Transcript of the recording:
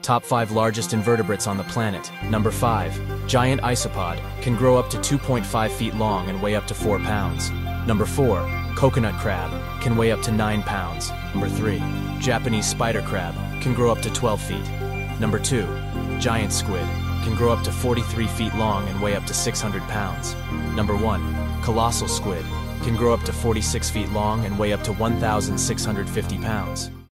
Top 5 largest invertebrates on the planet. Number 5. Giant Isopod, can grow up to 2.5 feet long and weigh up to 4 pounds. Number 4. Coconut crab, can weigh up to 9 pounds. Number 3. Japanese spider crab, can grow up to 12 feet. Number 2. Giant squid, can grow up to 43 feet long and weigh up to 600 pounds. Number 1. Colossal squid, can grow up to 46 feet long and weigh up to 1,650 pounds.